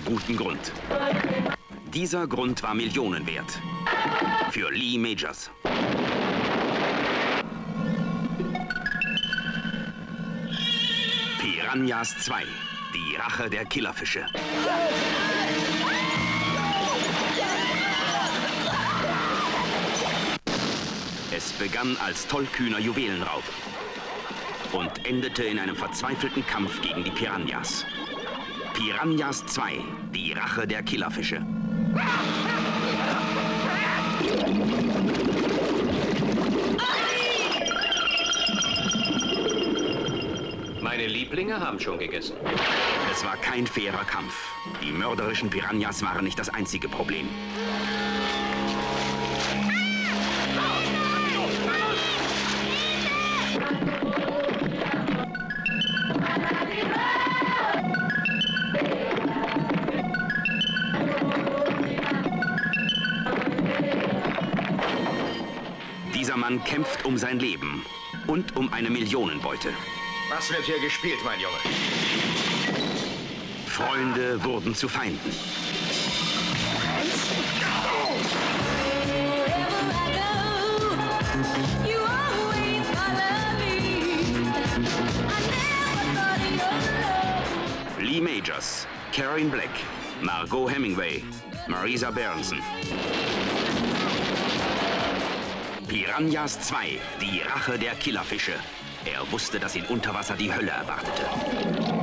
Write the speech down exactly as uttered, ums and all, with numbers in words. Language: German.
einem guten Grund. Dieser Grund war Millionen wert. Für Lee Majors. Piranhas zwei. Die Rache der Killerfische. Es begann als tollkühner Juwelenraub und endete in einem verzweifelten Kampf gegen die Piranhas. Piranhas zwei. Die Rache der Killerfische. Meine Lieblinge haben schon gegessen. Es war kein fairer Kampf. Die mörderischen Piranhas waren nicht das einzige Problem. Dieser Mann kämpft um sein Leben und um eine Millionenbeute. Was wird hier gespielt, mein Junge? Freunde wurden zu Feinden. Lee Majors, Karen Black, Margot Hemingway, Marisa Berenson. Piranhas zwei. Die Rache der Killerfische. Er wusste, dass ihn unter Wasser die Hölle erwartete.